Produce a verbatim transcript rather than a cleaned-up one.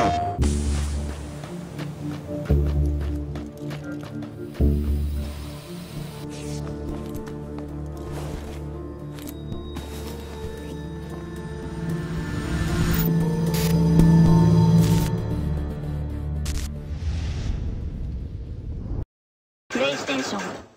プレイステーション